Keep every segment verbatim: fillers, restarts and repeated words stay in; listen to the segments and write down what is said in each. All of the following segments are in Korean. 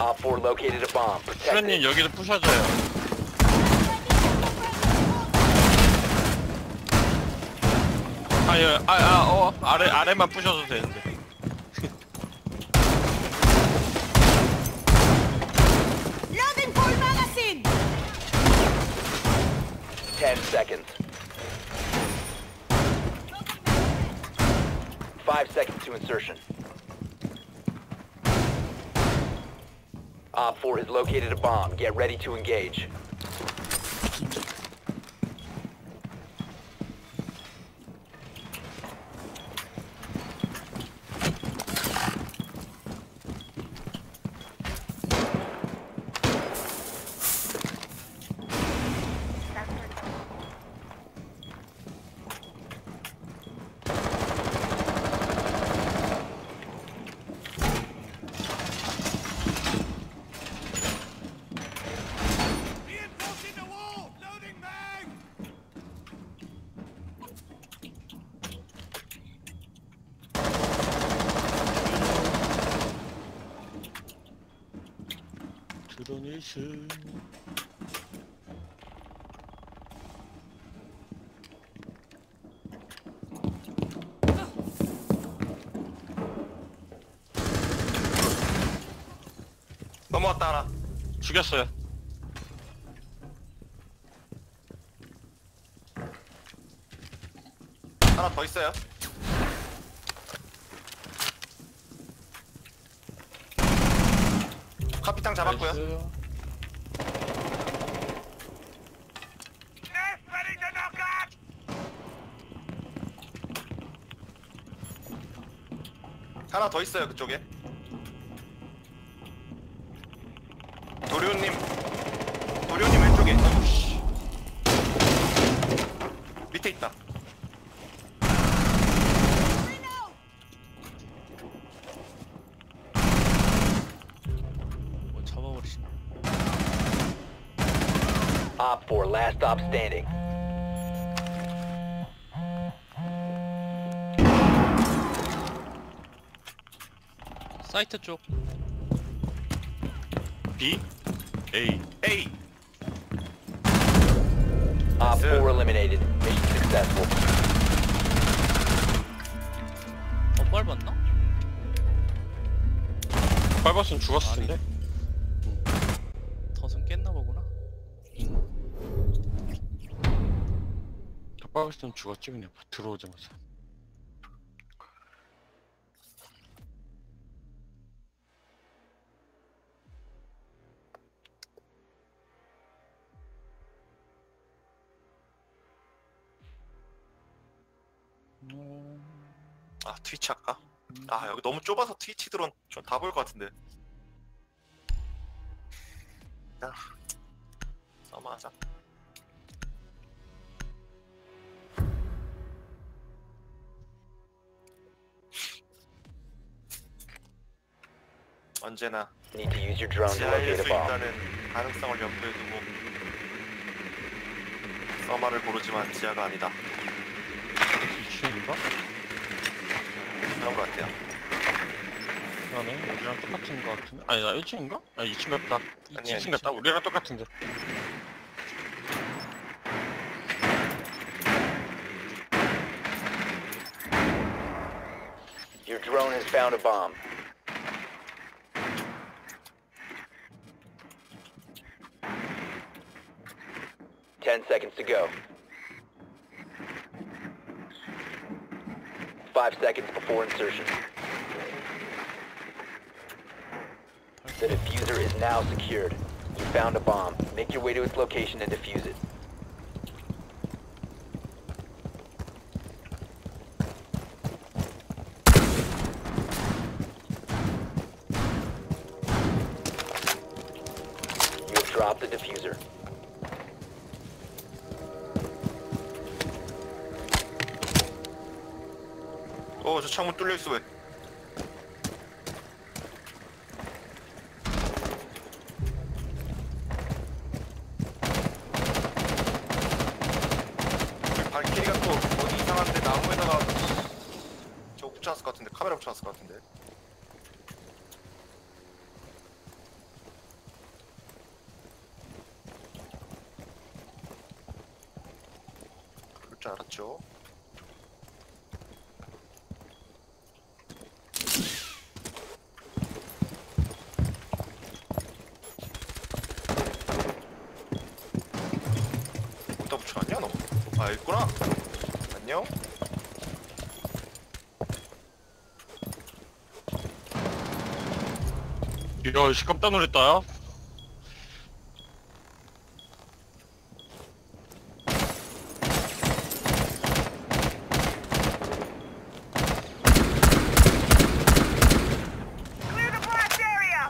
Op four located a bomb. Protect it. 수련님 여기를 부셔줘요. 아유, 아, 아, 어, 아래, 아래만 부셔도 되는데. Loading full magazine! Ten seconds. Five seconds to insertion. Op four has located a bomb. Get ready to engage. 드로니스. 넘어왔다 하나. 죽였어요. 하나 더 있어요. 카피탕 잡았고요. 나이스. 하나 더 있어요 그쪽에. 도련님, 도련님 왼쪽에. 어우씨. 밑에 있다. 뭐 잡아버리시네. Op four, last stop standing. 사이트 쪽. B, A. A. Op Sir. four eliminated. Mission successful. 더 밟았나? 밟았으면 죽었을 텐데. 덫은 깼나 보구나. 더 밟았으면 죽었지 그냥 들어오자마자. 아 트위치 할까? 아 여기 너무 좁아서 트위치 드론 좀 다 보일 것 같은데. 야, 넘어가자. 언제나 Need to use your drone to 지하일 locate a 수 bomb. 있다는 가능성을 염두에 두고 서마를 고르지만 지하가 아니다. 이 층인가? 그런 것 같아요. 그러네. 우리랑 똑같은 거 같은데. 아니 나 일 층인가? 아니 이 층 같다. 아니야, 이 층 같다. 우리랑 똑같은데. Your drone has found a bomb. Ten seconds to go. Five seconds before insertion. The diffuser is now secured. You found a bomb. Make your way to its location and defuse it. You have dropped the diffuser. 어, 저 창문 뚫려 있어 왜? 발키리가 또 어디 이상한데 나무에다가 저거 붙여놨을 것 같은데, 카메라 붙여놨을 것 같은데. 줄 알았죠. 어디다 붙여놨냐 너? 아 있구나. 안녕. 이야 씨 깜짝 놀랐다. Clear the blast area!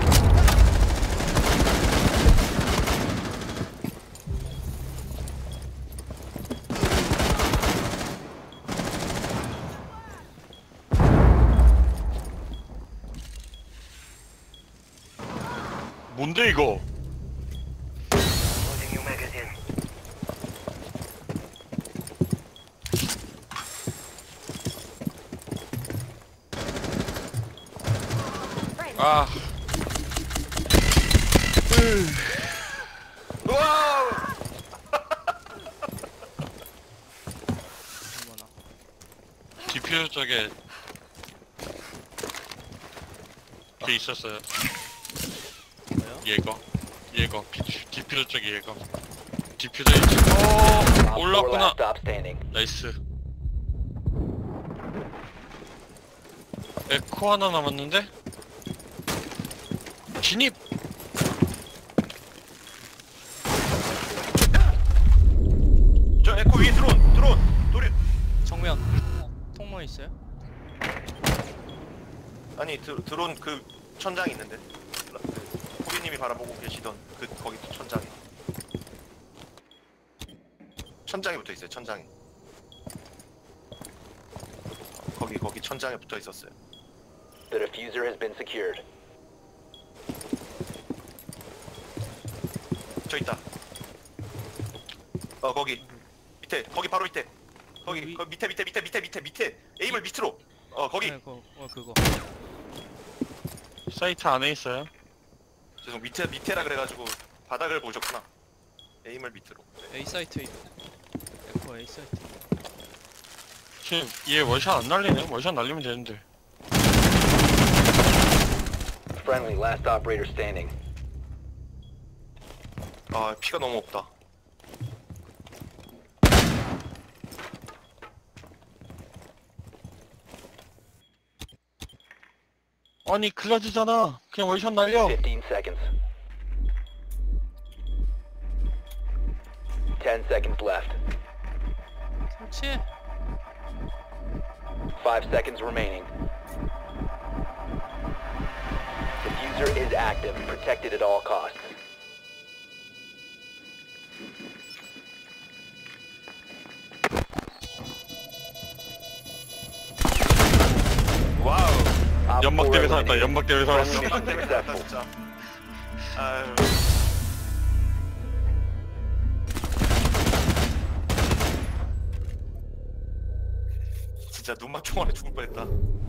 뭔데 이거? 아. 와우. 디퓨저 쪽에 걔 있었어요. 뭐요? 얘가 얘가 디퓨저 쪽에 얘가 디퓨저에 지금 어 Op four 올랐구나. last stop standing. 나이스. 에코 하나 남았는데? 진입! 저 에코 위에 드론 드론 도리. 정면 통로 있어요? 아니 드, 드론 그 천장 있는데. 호비님이 바라보고 계시던 그 거기 천장에. 천장에 붙어 있어요. 천장에. 거기 거기 천장에 붙어 있었어요. The diffuser has been secured. 저 있다. 어 거기 밑에 거기 바로 밑에 거기 위- 거기 밑에 밑에 밑에 밑에 밑에 밑에 에임을 밑으로 어 거기 네, 그거, 어 그거. 사이트 안에 있어요. 죄송 밑에 밑에라 그래가지고 바닥을 보셨구나. 에임을 밑으로. 네. A 사이트 있- 에코 A 사이트. 지금 얘 원샷 안 날리네? 원샷 날리면 되는데. Friendly, last operator standing. 아 피가 너무 없다. 아니 클라즈잖아. 그냥 원샷 날려. fifteen seconds. ten seconds left. 설치. five seconds remaining. Diffuser is active, protected at all costs. 와우. Op 연막 four 때문에 살았다. eliminated. 연막 때문에 살았어. Friendly mission 되겠다 successful. 진짜. 아유. 진짜 눈만 총알에 죽을 뻔했다.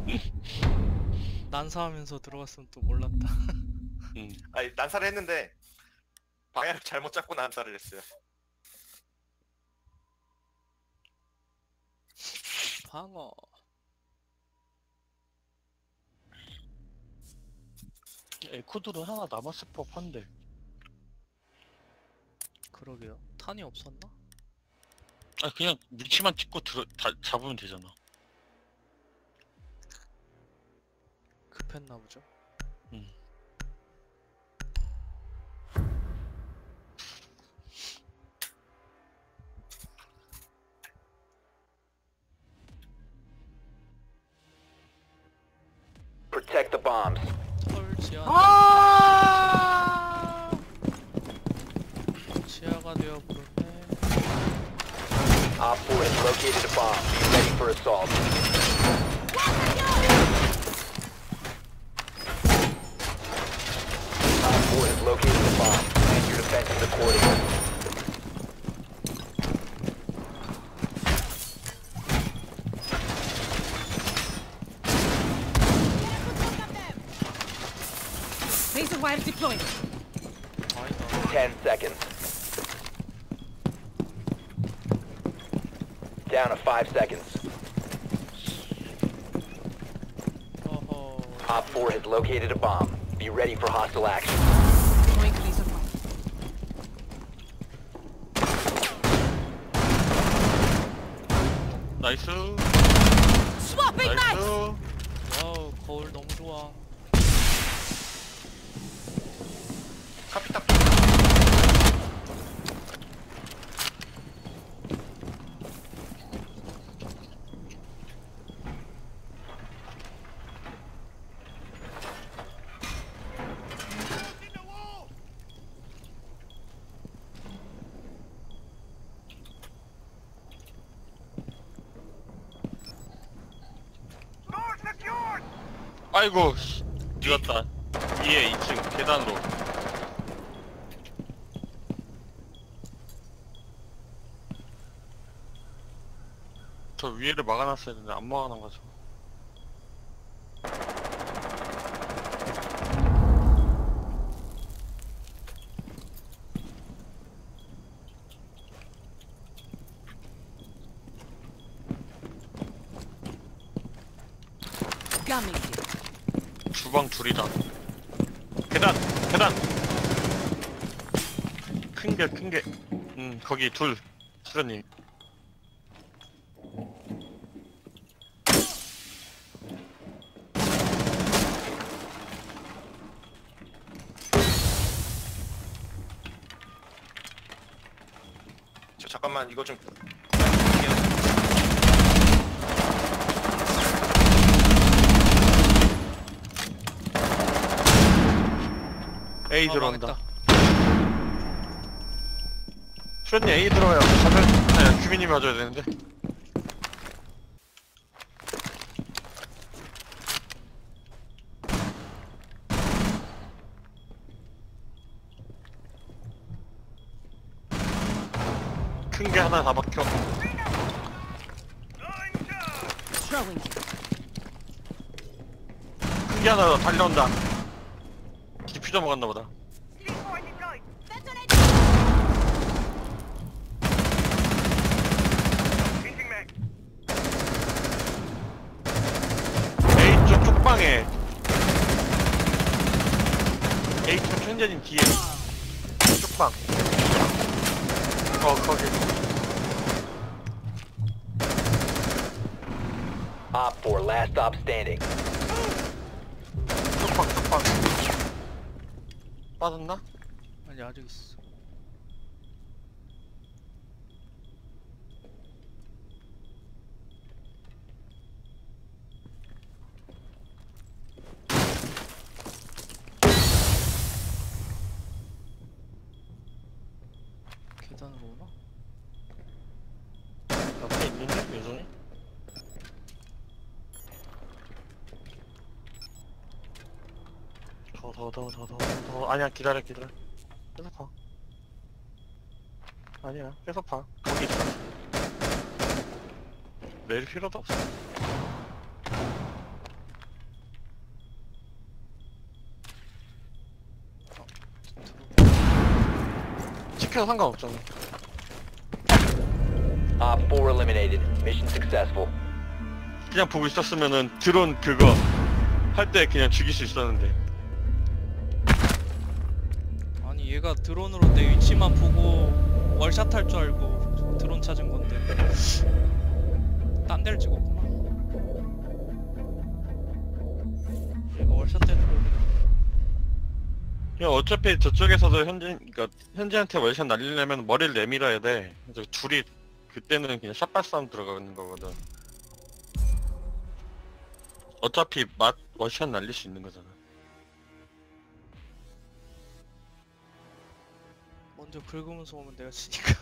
난사하면서 들어갔으면 또 몰랐다. 응. 아니 난사를 했는데 방향을 잘못 잡고 난사를 했어요. 방어. 에코드로 하나 남았을 법한데. 그러게요. 탄이 없었나? 아 그냥 위치만 찍고 들어 다 잡으면 되잖아. 급했나 보죠. 응. Protect the bombs. 설치한. 치아가 되어 부르네. Op four has located a bomb. Be ready for assault. Op four has located a bomb. Plan your defenses accordingly. Razor wire deployed. 아니다. ten seconds. Down to five seconds. 어허. Op four has located a bomb. Be ready for hostile action. Deploying laser fire. 나이스. Swapping mags! 나이스. 와우, 거울 너무 좋아. 카피탑. 아이고, 씨, 늦었다. 위에 이 층 계단으로. 저 위에를 막아놨어야 되는데 안 막아놔가지고. Gumming you. 주방 둘이다. 계단, 계단. 큰 게, 큰 게. 음, 거기 둘. 수련님. 저 잠깐만 이거 좀. A 아, 들어온다. 망했다. 수련님 A 들어와요. 잠깐, 아니, 규민님이 와줘야 되는데. 큰 게 하나 다 박혀. Throwing you. 큰 게 하나 더 달려온다. 디퓨저 먹었나 보다. A 쪽 쪽방에. A 쪽 현재님 뒤에. 쪽방. 어 거기. Op four, last stop standing. 쪽방 쪽방. 빠졌나? 아니, 아직 있어. 계단으로 오나? 옆에 있는데 예전에? 더 더 더 더 더 더 아니야 기다려 기다려 계속 봐 아니야 계속 봐 거기 있어 내릴 필요도 없어 찍혀도 상관없잖아 Op four eliminated. Mission successful. 그냥 보고 있었으면은 드론 그거 할 때 그냥 죽일 수 있었는데 아니, 얘가 드론으로 내 위치만 보고 월샷 할 줄 알고 드론 찾은 건데 딴 데를 찍었구나. 얘가 월샷 때는 거 그냥 어차피 저쪽에서도 현재, 그니까 현재한테 월샷 날리려면 머리를 내밀어야 돼. 그래서 둘이 그때는 그냥 샷발 싸움 들어가는 거거든. 어차피 맛 월샷 날릴 수 있는 거잖아. 먼저 긁으면서 오면 내가 지니까.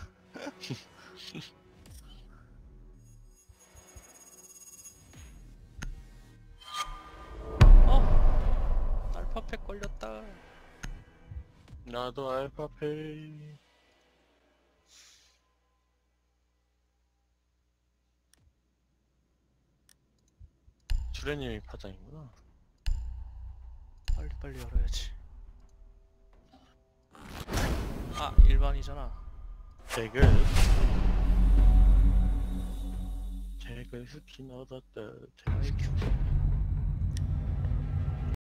어, 알파팩 걸렸다. 나도 알파페이. 주레님이 파장이구나. 빨리 빨리 열어야지. 아, 일반이잖아. 백을 집에 스킨 얻었다. 아이큐.